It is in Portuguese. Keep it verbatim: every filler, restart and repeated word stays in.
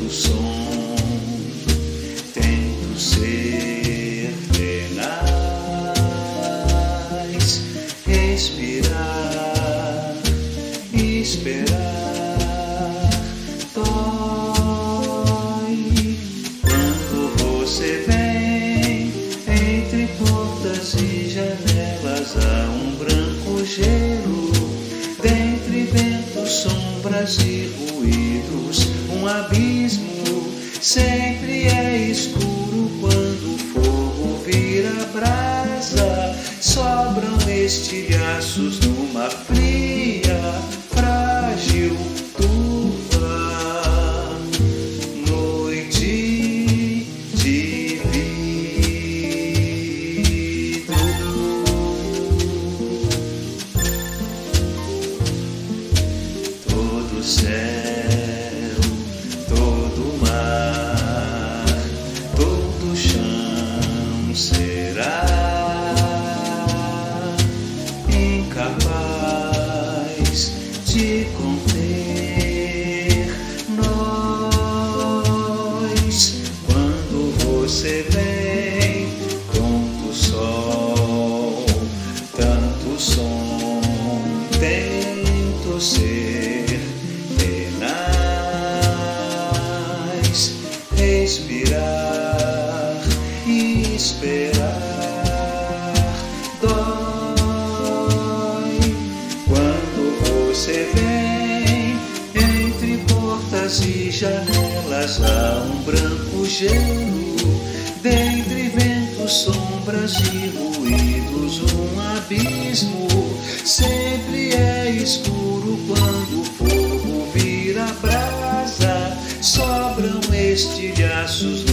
Tento som, tento ser tenaz, respirar, esperar. Dói quando você vem entre portas e janelas. Há um branco gelo dentre ventos, sombras e ruídos. Um abismo sempre é escuro quando o fogo vira brasa. Sobram estilhaços numa fria, frágil, turva noite de vidro. Todo céu, todo mar, todo chão será incapaz de conter nós. Quando você vem, tonto sol, tanto som, tento ser tenaz, respirar e esperar. Dói quando você vem entre portas e janelas. Há um branco gelo dentre ventos, sombras e ruídos. Um abismo sempre é escuro quando o fogo vira brasa. Sobram estilhaços